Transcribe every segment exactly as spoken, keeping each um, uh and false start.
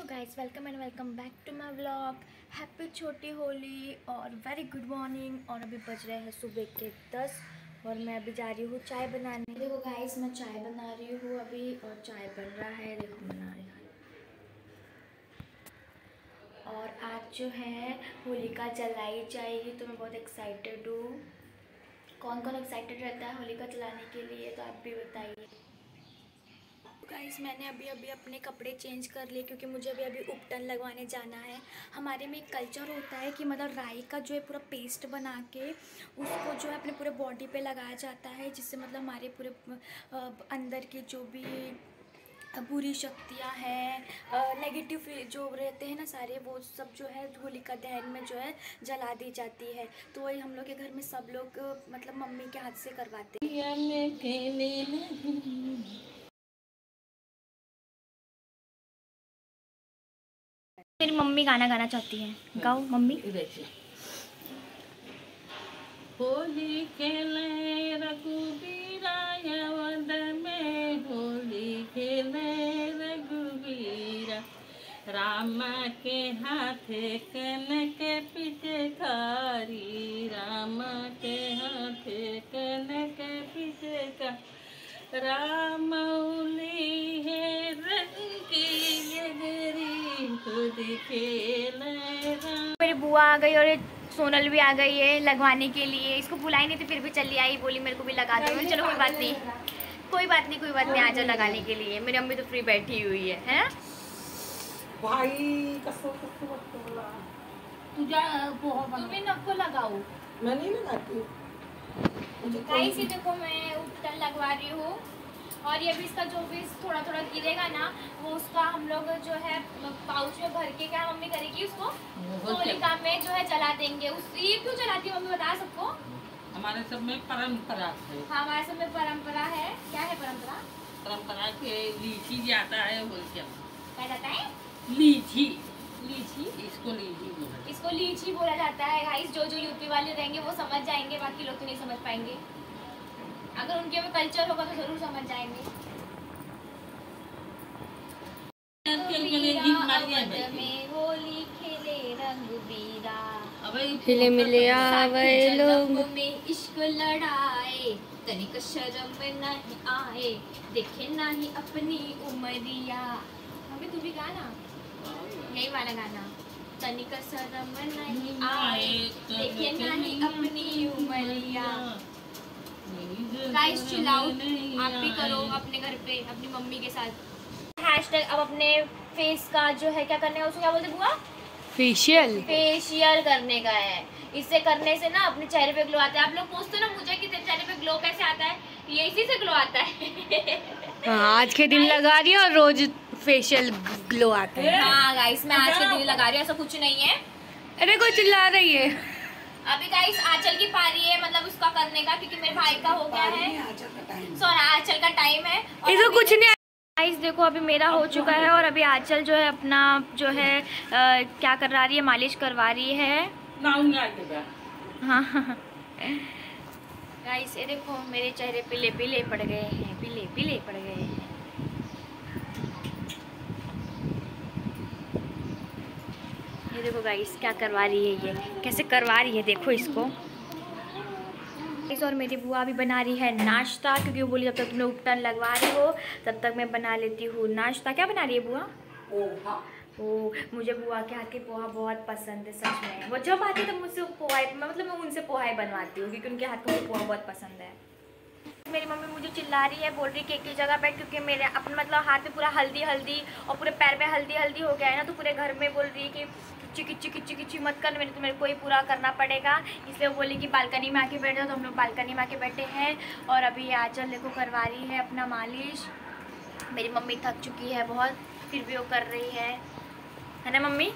Guys, welcome and welcome back to my vlog. Happy छोटी होली और very good morning. और अभी बज रहे हैं सुबह के दस और मैं अभी जा रही हूँ चाय बनाने। देखो गाइस, मैं चाय बना रही हूँ अभी और चाय बन रहा है, देखो बना रही हूँ। और आज जो है होलिका जलाई जाएगी तो मैं बहुत एक्साइटेड हूँ। कौन कौन एक्साइटेड रहता है होलिका जलाने के लिए तो आप भी बताइए। गाइस, मैंने अभी अभी अपने कपड़े चेंज कर लिए क्योंकि मुझे अभी अभी उपटन लगवाने जाना है। हमारे में एक कल्चर होता है कि मतलब राई का जो है पूरा पेस्ट बना के उसको जो है अपने पूरे बॉडी पे लगाया जाता है, जिससे मतलब हमारे पूरे अंदर की जो भी बुरी शक्तियाँ हैं, नेगेटिव जो रहते हैं ना सारे, वो सब जो है होलिका दहन में जो है जला दी जाती है। तो वही हम लोग के घर में सब लोग मतलब मम्मी के हाथ से करवाते हैं। मेरी मम्मी गाना गाना चाहती है, गाओ मम्मी। होली खेले रघुबीरा यवद में, होली खेले रघुबीरा, राम के हाथे कनक पिचकारी, राम के हाथे कनक पिचका, राम उली है रंग की यगरी, खुद खेले राम। मेरी बुआ आ गई और सोनल भी आ गई है लगवाने के लिए। इसको बुलाई नहीं थी फिर भी चली आई, बोली मेरे को भी लगा दो। चलो कोई बात नहीं, कोई बात नहीं कोई बात नहीं, आ जाओ लगाने के लिए। मेरी अम्मी तो फ्री बैठी हुई है, हैं? भाई कसो कसो मत बोला, तुझा पोहा तुम्हें नको लगाओ। मैं नहीं लगाती। गाइस, ये देखो मैं उपटन लगवा रही हूँ और ये भी इसका जो भी थोड़ा थोड़ा गिरेगा ना, वो उसका हम लोग जो है पाउच में भर के क्या मम्मी करेगी उसको होलिका में जो है जला देंगे। उस ये क्यों जलाती है मम्मी, बता सबको। हमारे सब में परंपरा है। हाँ, हमारे सब में परंपरा है। क्या है परंपरा? परंपरा के लीची जाता है होलिका। क्या जाता है? लीची। लीची? इसको लीची बोला, इसको लीची बोला जाता है। गाइस, जो जो यूपी वाले रहेंगे वो समझ जाएंगे, बाकी लोग तो नहीं समझ पाएंगे। अगर उनके में कल्चर होगा तो जरूर समझ जाएंगे। में होली खेले रंगबीरा, हिले मिले आवे लोग में इश्क लड़ाए, तनिक शर्म नहीं आए, देखे नहीं अपनी उमरिया। मम्मी तू भी गाना, यही वाला गाना। तनिक शर्म नहीं आए, देखे नहीं अपनी उमरिया। गाइस चिल्लाओ, आप भी करो अपने घर पे अपनी मम्मी के साथ। हैशटैग अब अपने फेस का जो है क्या करने का, उसको क्या बोलते बुआ? फेशियल फेशियल करने का है। इससे करने से ना अपने चेहरे पे ग्लो आता है। आप लोग पूछते हो ना मुझे कि तेरे चेहरे पे ग्लो कैसे आता है, ये इसी से ग्लो आता है। हाँ, आज के दिन लगा रही है और रोज फेशियल ग्लो आता है। हाँ गाइस, मैं आज के दिन लगा रही हूँ, ऐसा कुछ नहीं है। अरे कोई चिल्ला रही है। अभी गाइस आंचल की पारी है, मतलब उसका करने का, क्योंकि मेरे भाई का हो गया है। सॉरी, आंचल का टाइम है। इसको कुछ नहीं। गाइस देखो, अभी मेरा हो चुका है और अभी आंचल जो है अपना जो है आ, क्या करवा रही है, मालिश करवा रही है। हाँ गाइस, ये देखो मेरे चेहरे पीले पीले पड़ गए हैं, पीले पीले पड़ गए हैं। ये देखो गाइस क्या करवा रही है, ये कैसे करवा रही है, देखो इसको। और मेरी बुआ भी बना रही है नाश्ता, क्योंकि वो बोली जब तक तुमने उपटन लगवा रही हो तब तक मैं बना लेती हूँ नाश्ता। क्या बना रही है बुआ? पोहा। ओ, मुझे बुआ के हाथ के पोहा बहुत पसंद है सच में। वो जब आती है तो मुझसे पोहा, मतलब मैं उनसे पोहा ही बनवाती हूँ क्योंकि उनके हाथ का पोहा बहुत पसंद है। मेरी मम्मी मुझे चिल्ला रही है, बोल रही है एक ही जगह बैठ, क्योंकि मेरे अपने मतलब हाथ में पूरा हल्दी हल्दी और पूरे पैर में हल्दी हल्दी हो गया है ना, तो पूरे घर में बोल रही है कि किच्ची किच्ची किच्ची किच्ची मत कर, मेरे तो मेरे को ही पूरा करना पड़ेगा। इसलिए वो बोली कि बालकनी में आके बैठ जाओ, तो हम लोग बालकनी में आके बैठे हैं। और अभी आंचल देखो करवा रही है अपना मालिश। मेरी मम्मी थक चुकी है बहुत, फिर भी वो कर रही है है ना मम्मी?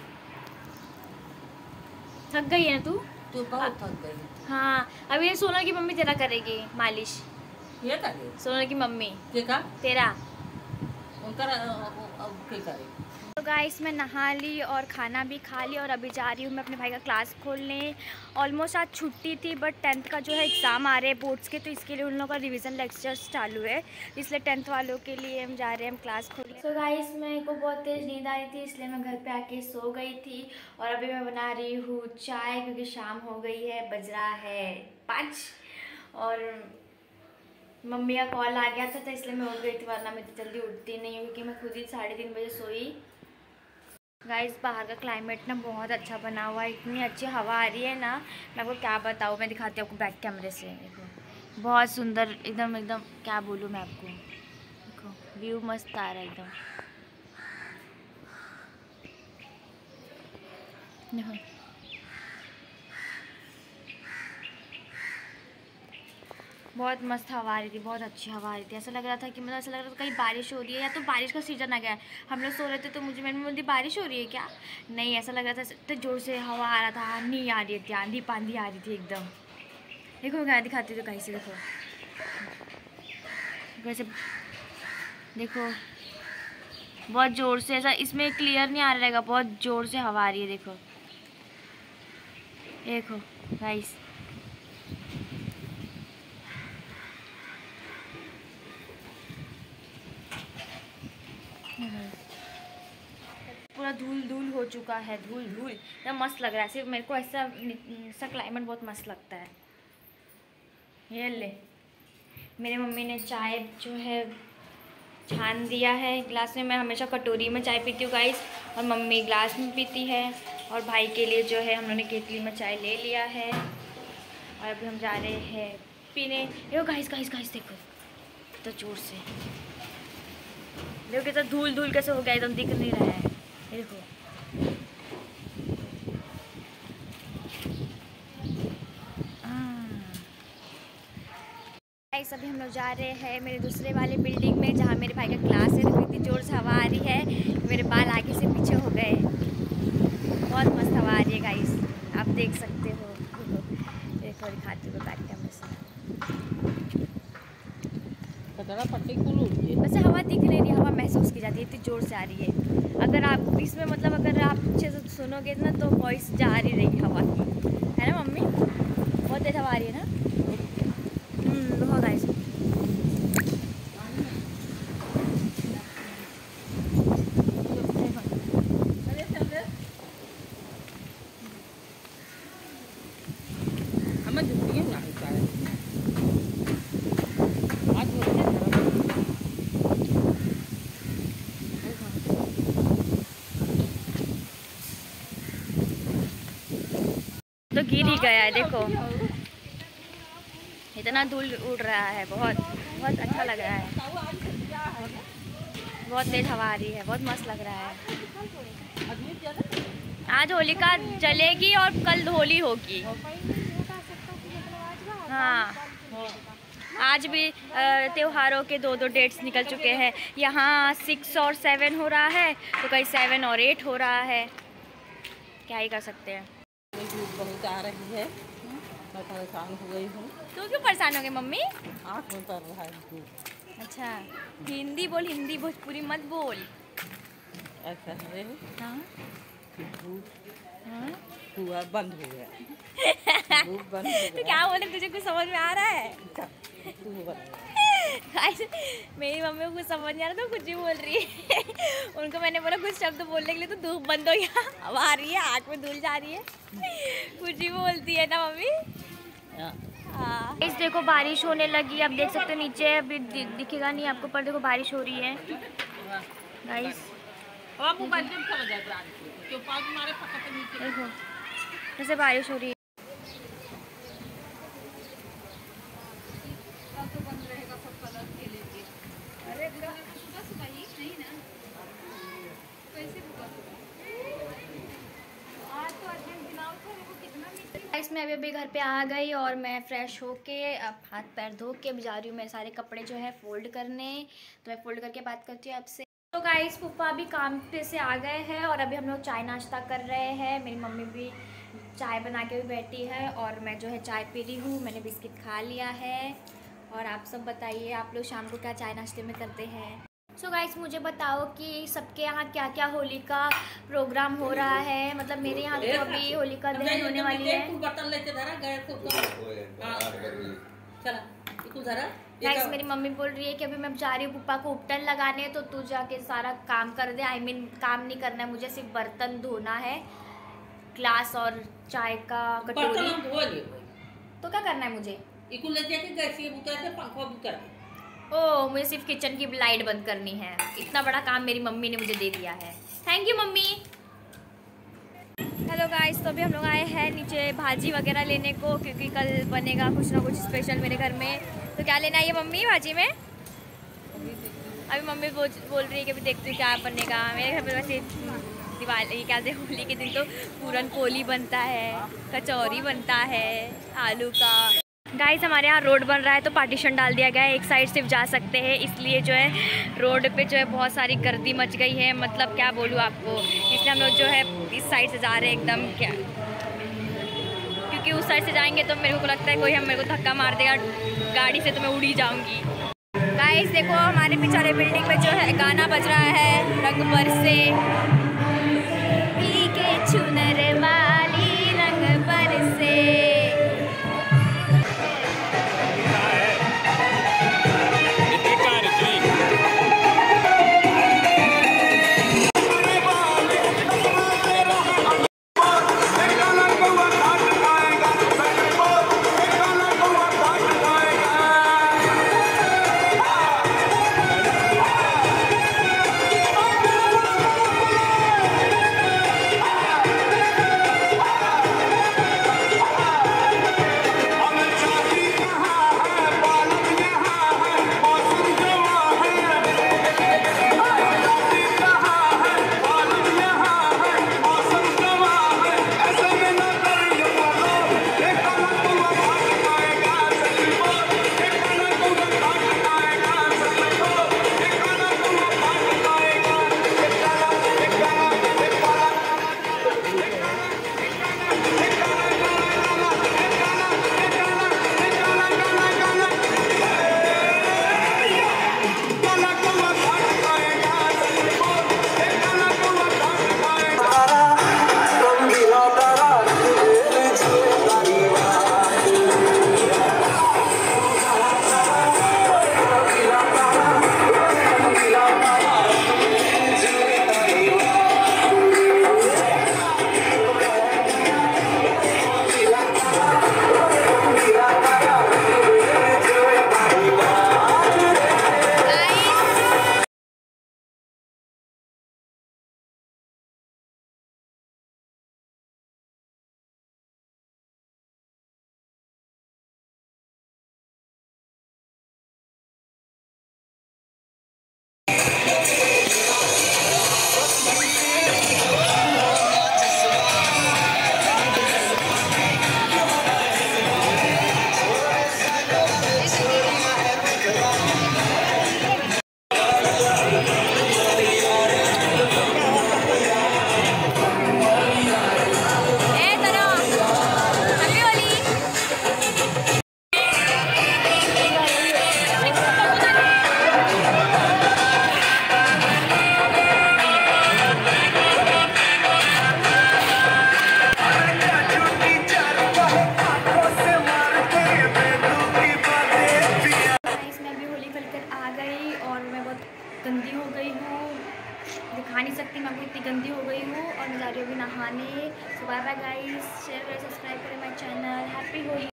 थक गई है ना तू? तू बहुत थक गई। हाँ, अभी ये सोनल की मम्मी तेरा करेगी मालिश। ये करे सोनल की मम्मी देखा तेरा उनका अब के करे। तो गाइस मैं नहा ली और खाना भी खा ली और अभी जा रही हूँ मैं अपने भाई का क्लास खोलने। ऑलमोस्ट आज छुट्टी थी बट टेंथ का जो है एग्ज़ाम आ रहे हैं बोर्ड्स के, तो इसके लिए उन लोगों का रिवीजन लेक्चर्स चालू है, इसलिए टेंथ वालों के लिए हम जा रहे हैं हम क्लास खोलने। तो गाइस मेरे को बहुत तेज़ नींद आ रही थी इसलिए मैं घर पे आके सो गई थी और अभी मैं बना रही हूँ चाय क्योंकि शाम हो गई है, बज रहा है पाँच और मम्मी का कॉल आ गया था तो इसलिए मैं उठ गई थी, वरना मैं तो जल्दी उठती नहीं हूँ क्योंकि मैं खुद ही साढ़े तीन बजे सोई। गाइस बाहर का क्लाइमेट ना बहुत अच्छा बना हुआ है, इतनी अच्छी हवा आ रही है ना, मैं आपको क्या बताऊँ। मैं दिखाती हूँ आपको बैक कैमरे से, देखो बहुत सुंदर एकदम एकदम क्या बोलूँ मैं आपको, देखो व्यू मस्त आ रहा है एकदम। देखो बहुत मस्त हवा आ रही थी, बहुत अच्छी हवा आ रही थी। ऐसा लग रहा था कि मतलब ऐसा लग रहा था कहीं बारिश हो रही है या तो बारिश का सीज़न आ गया है। हम लोग सो रहे थे तो मुझे मैंने बोलती बारिश हो रही है क्या, नहीं ऐसा लग रहा था इतने ज़ोर से हवा आ रहा था, आंधी आ रही थी, आंधी पांधी आ रही थी एकदम। देखो मैं क्या दिखाती हूँ कहीं से, देखो वैसे देखो बहुत ज़ोर से, ऐसा इसमें क्लियर नहीं आ रहेगा, बहुत ज़ोर से हवा आ रही है। देखो देखो गाइस पूरा धूल धूल हो चुका है, धूल धूल एकदम मस्त लग रहा है। सिर्फ मेरे को ऐसा ऐसा क्लाइमेट बहुत मस्त लगता है। ये ले मेरी मम्मी ने चाय जो है छान दिया है गिलास में, मैं हमेशा कटोरी में चाय पीती हूँ गाइस और मम्मी गिलास में पीती है और भाई के लिए जो है हम लोगों ने केतली में चाय ले लिया है और अभी हम जा रहे हैं पीने। देखो गाइस गाइस गाइस देखो तो जोर से देखो कैसा धूल धूल कैसे हो गया, एकदम दिख नहीं रहा है। ये देखो गाइस अभी हम लोग जा रहे हैं मेरे दूसरे वाले बिल्डिंग में जहाँ मेरे भाई का क्लास है। तो इतनी ज़ोर से हवा आ रही है, मेरे बाल आगे से पीछे हो गए, बहुत मस्त हवा आ रही है गाइस, आप देख सकते हो। देखो दिखाती हूँ बैक कैमरे से, वैसे हवा दिख नहीं रही, हवा महसूस की जाती है, इतनी ज़ोर से आ रही है। अगर आप इसमें मतलब अगर आप अच्छे से सुनोगे ना तो वॉइस जा रही रहेगी हवा की, है ना मम्मी, बहुत तेज हवा आ रही है ना। हम्म गाइस तो गिर ही गया है, देखो इतना धूल उड़ रहा है, बहुत बहुत अच्छा लग रहा है, बहुत तेज हवा आ रही है, बहुत मस्त लग रहा है। आज होलिका जलेगी और कल होली होगी। हाँ आज भी त्योहारों के दो दो डेट्स निकल चुके हैं, यहाँ सिक्स और सेवन हो रहा है तो कहीं सेवन और एट हो रहा है, क्या ही कर सकते हैं। बहुत आ रही है, मैं परेशान हो गई हूँ। तो क्यों परेशान हो गए मम्मी? आँख में पड़ रहा है। अच्छा हिंदी बोल, हिंदी भोजपुरी मत बोल। ऐसा है हाँ हाँ हुआ बंद हो गया बंद हो तो क्या बोले, तुझे कुछ समझ में आ रहा है? मेरी मम्मी को कुछ समझ नहीं आ रहा तो कुछ भी बोल रही है। उनको मैंने बोला कुछ शब्द बोलने के लिए तो धूप बंद हो गया, हवा आ रही है, आँख में धूल जा रही है, कुछ भी बोलती है ना मम्मी। हाँ इस देखो बारिश होने लगी, अब देख सकते हो नीचे अभी दि, दिखेगा नहीं आपको पर देखो बारिश हो रही है गाइस। देखो जैसे बारिश हो रही है। मैं अभी अभी घर पे आ गई और मैं फ़्रेश होके अब हाथ पैर धो के अब जा रही हूँ मेरे सारे कपड़े जो है फ़ोल्ड करने, तो मैं फ़ोल्ड करके बात करती हूँ आपसे। तो गाइस पुप्पा भी काम पे से आ गए हैं और अभी हम लोग चाय नाश्ता कर रहे हैं, मेरी मम्मी भी चाय बना के भी बैठी है और मैं जो है चाय पी रही हूँ, मैंने बिस्किट खा लिया है। और आप सब बताइए आप लोग शाम को क्या चाय नाश्ते में करते हैं? सो गाइस मुझे बताओ कि सबके यहाँ क्या क्या होली का प्रोग्राम हो रहा है। मतलब मेरे यहाँ तो अभी होलिका दहन होने वाली है। गाइस मेरी मम्मी बोल रही है कि अभी मैं जा रही हूँ पुप्पा को उपटन लगाने, तो तू जाके सारा काम कर दे। आई I मीन mean, काम नहीं करना है मुझे, सिर्फ बर्तन धोना है, ग्लास और चाय का कटोरी। तो क्या करना है मुझे? ओह मुझे सिर्फ किचन की लाइट बंद करनी है। इतना बड़ा काम मेरी मम्मी ने मुझे दे दिया है। Thank you mummy. Hello guys, तो अभी हम लोग आए हैं नीचे भाजी वगैरह लेने को, क्योंकि कल बनेगा कुछ ना कुछ स्पेशल मेरे घर में। तो क्या लेना है ये मम्मी भाजी में? अभी मम्मी बोल बोल रही है कि अभी देखती हूँ क्या बनेगा मेरे घर पे। वैसे दिवाली क्या कहते हैं, होली के दिन तो पूरन पोली बनता है, कचौरी बनता है आलू का। गाइस हमारे यहाँ रोड बन रहा है तो पार्टीशन डाल दिया गया है, एक साइड सिर्फ जा सकते हैं, इसलिए जो है रोड पे जो है बहुत सारी गर्दी मच गई है। मतलब क्या बोलूँ आपको, इसलिए हम लोग जो है इस साइड से जा रहे हैं एकदम, क्या क्योंकि उस साइड से जाएंगे तो मेरे को लगता है कोई हम मेरे को धक्का मार देगा गाड़ी से, तो मैं उड़ी जाऊँगी। गाइस देखो हमारे पीछे वाले बिल्डिंग पे जो है गाना बज रहा है, रंग बरसे पी के चुनर वाली रंग बरसे। गंदी हो गई हूँ, दिखा नहीं सकती मैं आपको इतनी गंदी हो गई हूँ, और मैं जा रही हूँ अभी नहाने। So bye bye guys, share करें, सब्सक्राइब करें माय चैनल। हैप्पी होली।